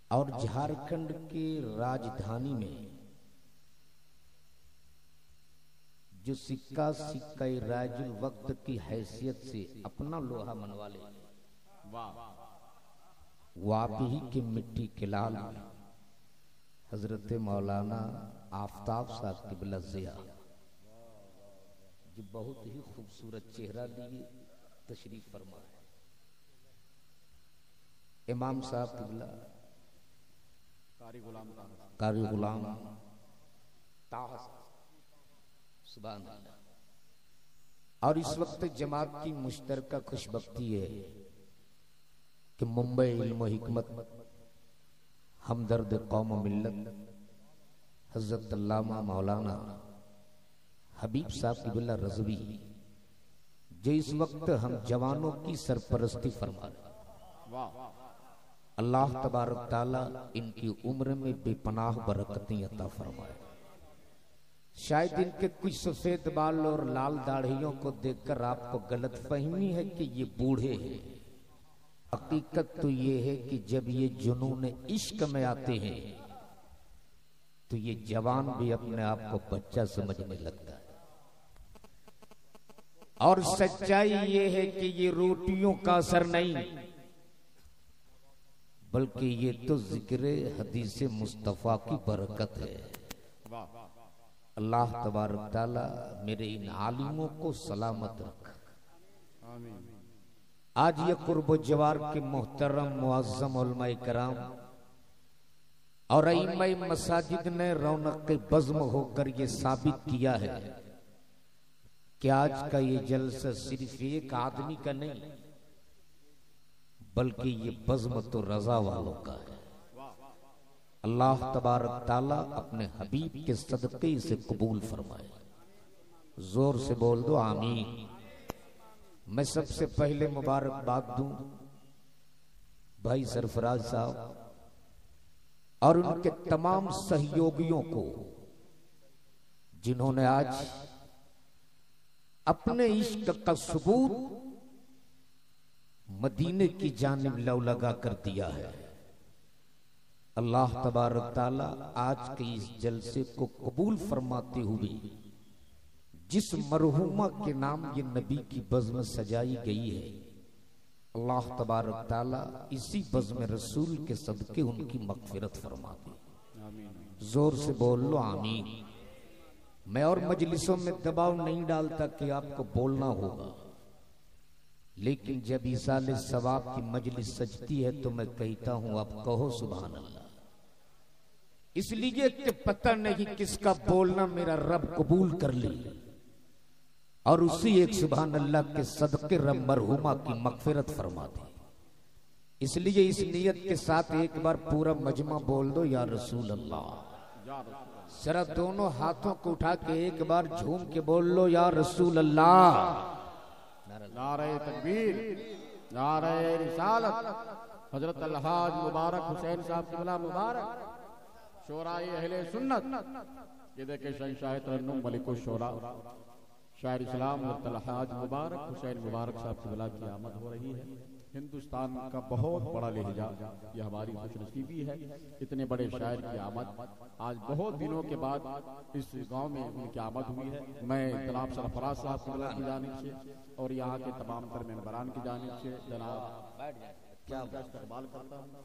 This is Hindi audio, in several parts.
और झारखंड के राजधानी में जो सिक्का सिक्का राजुल वक्त की हैसियत से अपना लोहा मनवा ले, वो आप ही के मिट्टी के लाल हजरत मौलाना आफताब साहब किबला ज़िया, जो बहुत ही खूबसूरत चेहरा लिए तशरीफ फरमा है। इमाम साहब किबला कारी गुलाम ताहा सुभान अल्लाह। और इस वक्त जमात की मुश्तरका खुशबख्ती है कि मुंबई इल्म हिकमत हमदर्द कौम मिल्लत हजरत अल्लामा मौलाना हबीब साहब किबला रज़वी, जो इस वक्त हम जवानों की सरपरस्ती फरमा रहे, अल्लाह तबारक ताला इनकी उम्र में बेपनाह बरकतें अता फरमाए। शायद इनके कुछ सफेद बाल और लाल दाढ़ियों को देखकर आपको गलत फहमी है कि ये बूढ़े हैं। हकीकत तो ये है कि जब ये जुनून इश्क में आते हैं तो ये जवान भी अपने आप को बच्चा समझने लगता है। और सच्चाई ये है कि ये रोटियों का असर नहीं, बल्कि ये तो जिक्र हदीस मुस्तफा की बरकत है। अल्लाह तबारक ताला मेरे इन आलिमों को सलामत रख। आज ये कुर्ब जवार के मोहतरम मुअज्जम उलमाए कराम और इमाम मसाजिद ने रौनक बज़्म होकर ये साबित किया है कि आज का ये जलसा सिर्फ एक आदमी का नहीं, बल्कि ये बज़्म तो रजा वालों का है। अल्लाह तबारक ताला अपने हबीब के सदक़े से कबूल फरमाए। जोर से बोल दो आमीन। मैं सबसे पहले मुबारकबाद दूं भाई सरफराज साहब और उनके तमाम सहयोगियों को, जिन्होंने आज अपने इश्क का सबूत मदीने की जानिब लव लगा कर दिया है। अल्लाह तबारक ताला आज के इस जलसे को कबूल फरमाते हुए जिस मरहुमा के नाम ये नबी की बज़्म सजाई गई है, अल्लाह तबारक ताला इसी बज़्म रसूल के सदके उनकी मग़फ़िरत फरमा दे। जोर से बोल लो आमीन। मैं और मजलिसों में दबाव नहीं डालता कि आपको बोलना होगा, लेकिन जब इसाले सवाब की मजलिस सजती है तो मैं कहता हूं आप कहो सुभान अल्लाह, इसलिए कि पता नहीं किसका बोलना मेरा रब कबूल कर ले और उसी एक सुभान अल्लाह के सदके रब मरहुमा की मग़फ़िरत फरमा दे। इसलिए इस नियत के साथ एक बार पूरा मजमा बोल दो या रसूल अल्लाह। जरा दोनों हाथों को उठा के एक बार झूम के बोल लो या रसूल अल्लाह। नारे तकबीर, नारे रिसालत, हजरत अलहाज मुबारक हुसैन साहब किबला मुबारक, शोराए अहले सुन्नत। ये देखे शहंशाह तरन्नुम मलिकुल शोरा शायर इस्लाम अलहाज मुबारक हुसैन मुबारक साहब किबला की आमद हो रही है। हिंदुस्तान का बहुत बड़ा लिहाजा, यह हमारी खुशनसीबी है। इतने बड़े शायर की आमद आज बहुत दिनों के बाद इस गांव में उनकी आमद हुई है। मैं जनाब सरफराज साहब किबला की जानिब से और यहाँ के तमाम तर मेंबरान की जानिब से जनाब क्या इस्तकबाल करता हूँ।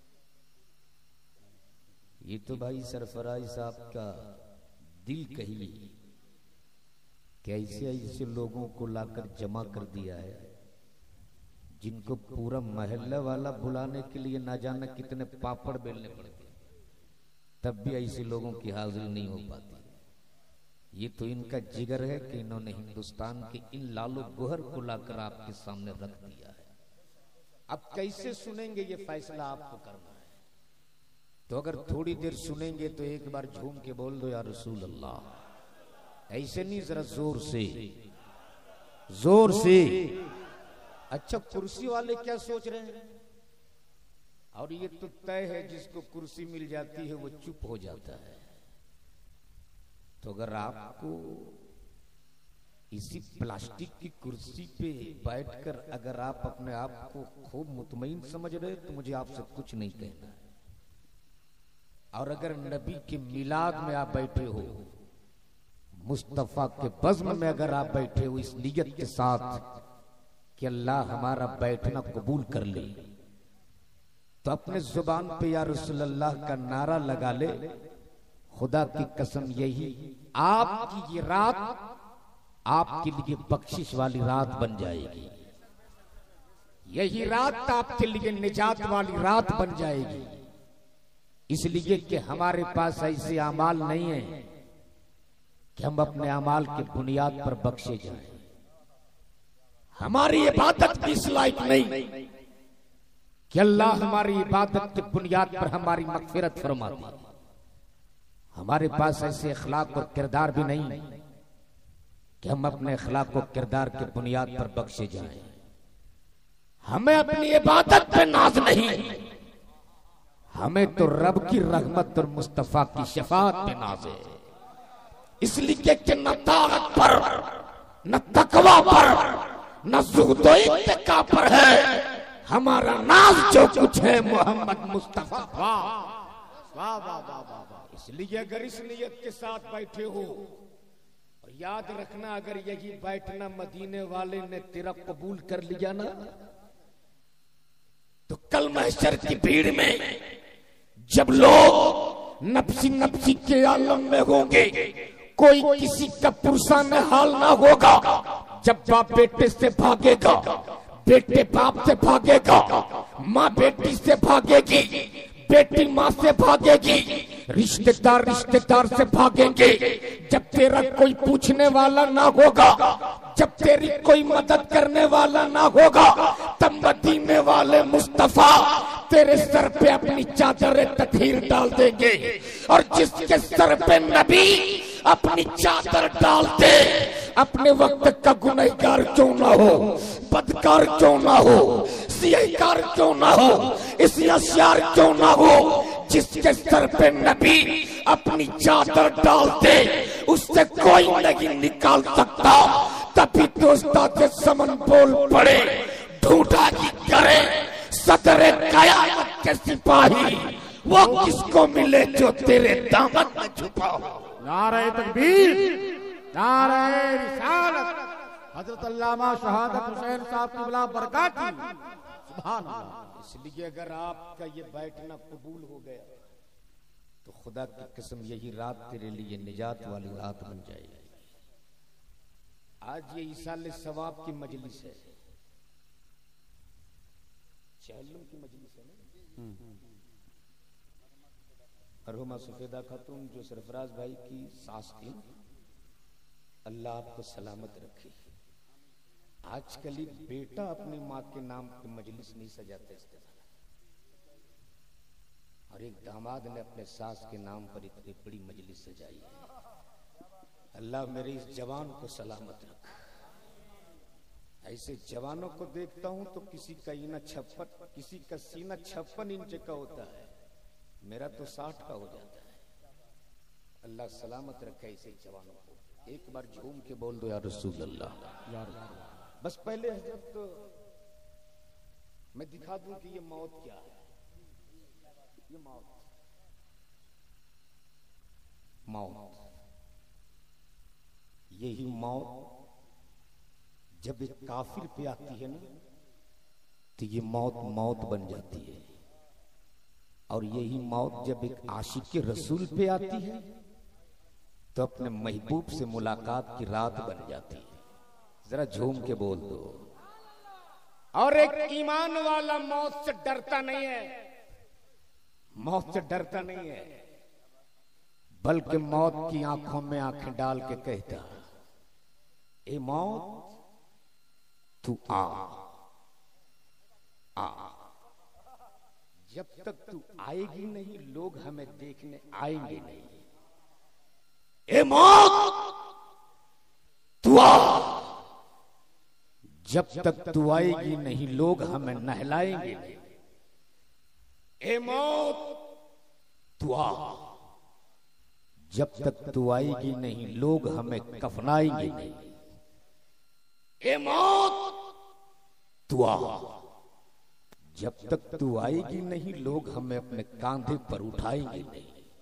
ये तो भाई सरफराज साहब का दिल कही कि ऐसे ऐसे लोगों को लाकर जमा कर दिया है जिनको पूरा महल्ला वाला बुलाने के लिए ना जाना कितने पापड़ बेलने पड़ते, तब भी ऐसे लोगों की हाजिरी नहीं हो पाती। ये तो इनका जिगर है कि इन्होंने हिंदुस्तान के इन लालो गोहर को लाकर आपके सामने रख दिया है। अब कैसे सुनेंगे ये फैसला आपको करना है। तो अगर थोड़ी देर सुनेंगे तो एक बार झूम के बोल दो या रसूल अल्लाह। ऐसे नहीं, जरा जोर से, जोर से। अच्छा, कुर्सी वाले क्या सोच रहे हैं? और ये तो तय है जिसको कुर्सी मिल जाती है वो चुप हो जाता है। तो अगर आपको इसी प्लास्टिक की कुर्सी पे बैठकर अगर आप अपने आप को खूब मुतमईन समझ रहे तो मुझे आपसे कुछ नहीं कहना है। और अगर नबी के मिलाद में आप बैठे हो, मुस्तफा के बज़्म में अगर आप बैठे हो इस नियत के साथ कि अल्लाह हमारा बैठना कबूल कर ले, तो अपने जुबान पे या रसूलल्लाह का नारा लगा ले। खुदा की कसम यही आपकी ये रात आपके लिए बख्शिश वाली रात बन जाएगी। यही रात आपके लिए निजात वाली रात बन जाएगी। इसलिए कि हमारे पास ऐसे अमाल नहीं है कि हम अपने अमाल के बुनियाद पर बख्शे जाएं। हमारी इबादत भी इस लायक नहीं कि अल्लाह हमारी इबादत की बुनियाद पर हमारी मगफिरत फरमाती। हमारे पास ऐसे अखलाक और किरदार भी नहीं कि हम अपने अखलाक और किरदार के बुनियाद पर बख्शे जाएं। हमें अपनी इबादत पे नाज नहीं, हमें तो रब की रहमत और मुस्तफा की शफाअत पे नाज है। इसलिए कि न ताकत पर, न तकवा पर, न ज़ुहद व इत्तिका पर है हमारा नाज। जो कुछ है मोहम्मद मुस्तफा। वाह वाह वाह वाह। इसलिए अगर इस नियत के साथ बैठे हो, और याद रखना अगर यही बैठना मदीने वाले ने तेरा कबूल कर लिया ना, तो कल महशर की भीड़ में जब लोग नफ्सी नफ्सी के आलम में होंगे, कोई किसी का पुरसाने हाल ना होगा। जब बाप बेटे से भागेगा, बेटे बाप से भागेगा, माँ बेटी से भागेगी, बेटी माँ से भागेगी, रिश्तेदार रिश्तेदार से भागेंगे। जब तेरा कोई पूछने वाला ना होगा, जब तेरी कोई मदद करने वाला ना होगा, तब मदीने वाले मुस्तफा तेरे सर पे अपनी चादर तकहीर डाल देंगे। और जिसके सर पे नबी अपनी चादर डालते, अपने वक्त का गुनहगार क्यों ना हो, बदकार क्यों ना हो, सियाकार क्यों ना हो, इस्यार क्यों ना हो, जिसके सर पे नबी अपनी चादर डालते उससे कोई नहीं निकाल सकता। तभी तो उस्ताद समन बोल पड़े, ढूंढा की करे सदरे कयामत के सिपाही, वो किसको मिले जो तेरे दामन में छुपा हो। नारे तकबीर, नारे रिसालत, हजरत अल्लामा शहादत हुसैन साहब की बला बरकाती। सुभान अल्लाह। इसलिए अगर आपका ये बैठना कबूल हो गया तो खुदा की कसम यही रात तेरे लिए निजात वाली रात बन जाएगी। आज ये ईसाले सवाब की मजलिस है, चहलम की मजलिस है ना। मरहुमा सफेदा खातून जो सरफराज भाई की सास थी, अल्लाह आपको सलामत रखे। आजकल ही बेटा अपनी माँ के नाम की मजलिस नहीं सजाते इस तरह, और एक दामाद ने अपने सास के नाम पर इतनी बड़ी मजलिस सजाई है। अल्लाह मेरे इस जवान को सलामत रख। ऐसे जवानों को देखता हूं तो किसी का सीना 56 इंच का होता है, मेरा तो 60 का हो जाता है। अल्लाह सलामत रखे ऐसे जवानों को। एक बार झूम के बोल दो या रसूल अल्लाह। बस पहले हजरत मैं दिखा दूं कि ये मौत क्या है। ये मौत यही मौत जब एक काफिर पे आती है ना, तो ये मौत बन जाती है। और यही मौत जब एक आशिक रसूल पे आती है तो अपने महबूब से मुलाकात की रात बन जाती है। जरा झूम के बोल दो। और एक ईमान वाला मौत से डरता नहीं है, मौत से डरता नहीं है, बल्कि मौत की आंखों में आंखें डाल के कहता, ए मौत तू आ, जब तक तू आएगी नहीं लोग हमें देखने आएंगे नहीं। ए मौत तू आ, जब तक तू आएगी नहीं लोग हमें नहलाएंगे नहीं। ए मौत तू आ, जब तक तू आएगी नहीं लोग हमें कफनाएंगे नहीं। ए मौत तू आ, जब तक तू आएगी नहीं लोग हमें अपने कांधे पर उठाएंगे नहीं।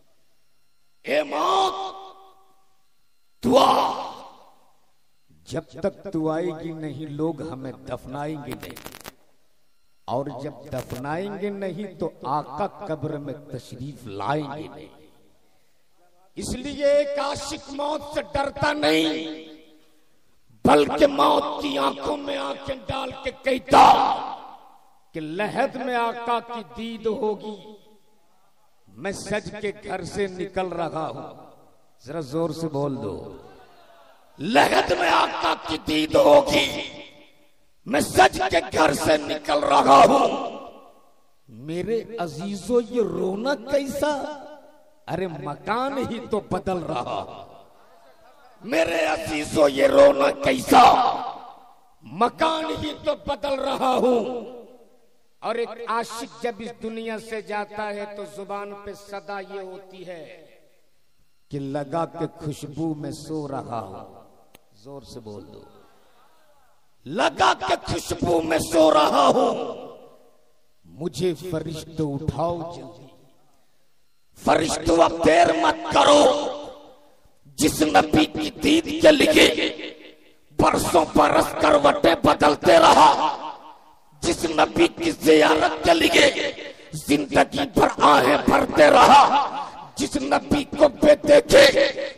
ए मौत तू आ। जब तक तू आएगी नहीं लोग हमें दफनाएंगे नहीं, और जब दफनाएंगे नहीं तो आका कब्र में तशरीफ लाएंगे नहीं। इसलिए एक आशिक मौत से डरता नहीं, बल्कि मौत की आंखों में आंखें डाल के कहता कि लहद में आका की दीद होगी, मैं सज के घर से निकल रहा हूं। जरा जोर से बोल दो, लहद में आका की दीद होगी, मैं सज के घर से निकल रहा हूं। मेरे अजीजों ये रोना कैसा, अरे मकान ही तो बदल रहा। मेरे अजीजों ये रोना कैसा, मकान ही तो बदल रहा हूं। और एक आशिक जब इस दुनिया से जाता है तो जुबान पे सदा ये होती है कि लगा के खुशबू में सो रहा हूं। जोर से बोल दो, लगा के खुशबू में सो रहा हूं। मुझे फरिश्ते उठाओ जल्दी, फरिश्तों अब देर मत करो। जिस नबी की दीद के लिए बरसों बरस करवटें बदलते रहा, जिस नबी की ज़ियारत के लिए जिंदगी भर आहें भरते रहा, जिस नबी को बेदेखे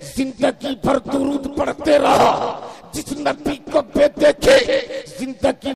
जिंदगी भर दुरूद पढ़ते रहा, जिस नबी को बेदेखे जिंदगी